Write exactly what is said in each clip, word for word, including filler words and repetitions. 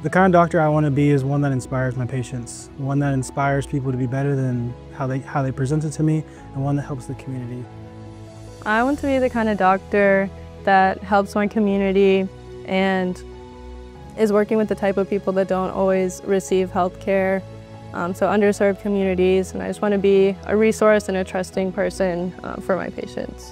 The kind of doctor I want to be is one that inspires my patients, one that inspires people to be better than how they, how they present it to me, and one that helps the community. I want to be the kind of doctor that helps my community and is working with the type of people that don't always receive health care, um, so underserved communities, and I just want to be a resource and a trusting person uh, for my patients.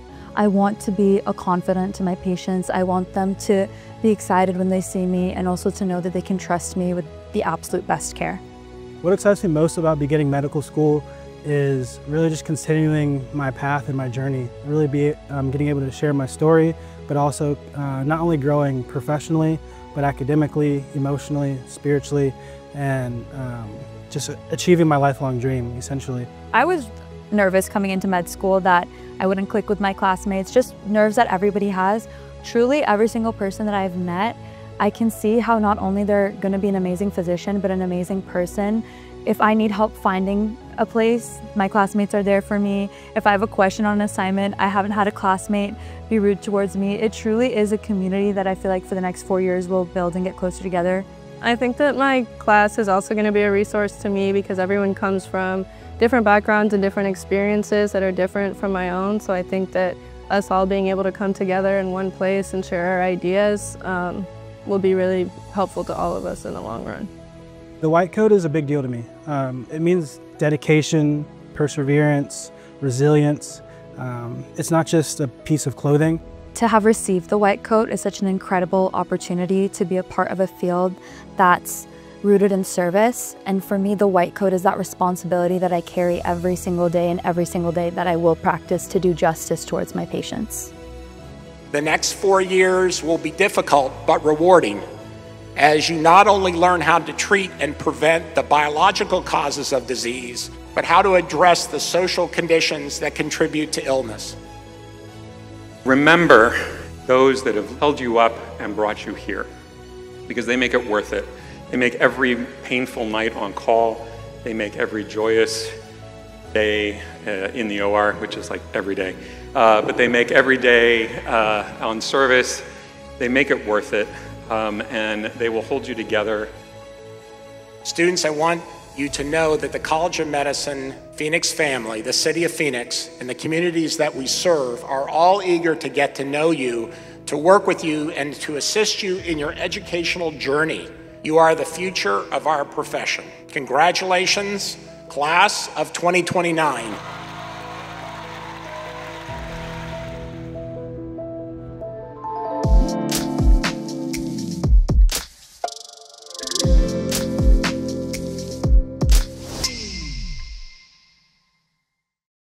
I want to be a confidant to my patients. I want them to be excited when they see me and also to know that they can trust me with the absolute best care. What excites me most about beginning medical school is really just continuing my path and my journey. Really be um, getting able to share my story, but also uh, not only growing professionally, but academically, emotionally, spiritually, and um, just achieving my lifelong dream, essentially. I was nervous coming into med school that I wouldn't click with my classmates, just nerves that everybody has. Truly, every single person that I've met, I can see how not only they're going to be an amazing physician, but an amazing person. If I need help finding a place, my classmates are there for me. If I have a question on an assignment, I haven't had a classmate be rude towards me. It truly is a community that I feel like for the next four years we'll build and get closer together. I think that my class is also going to be a resource to me because everyone comes from different backgrounds and different experiences that are different from my own. So I think that us all being able to come together in one place and share our ideas um, will be really helpful to all of us in the long run. The white coat is a big deal to me. Um, it means dedication, perseverance, resilience. Um, it's not just a piece of clothing. To have received the white coat is such an incredible opportunity to be a part of a field that's rooted in service. And for me, the white coat is that responsibility that I carry every single day and every single day that I will practice to do justice towards my patients. The next four years will be difficult but rewarding, as you not only learn how to treat and prevent the biological causes of disease, but how to address the social conditions that contribute to illness. Remember those that have held you up and brought you here, because they make it worth it. They make every painful night on call, they make every joyous day uh, in the O R, which is like every day, uh, but they make every day uh, on service, they make it worth it. Um, and they will hold you together. Students, I want you to know that the College of Medicine, Phoenix family, the city of Phoenix, and the communities that we serve are all eager to get to know you, to work with you, and to assist you in your educational journey. You are the future of our profession. Congratulations, class of twenty twenty-nine.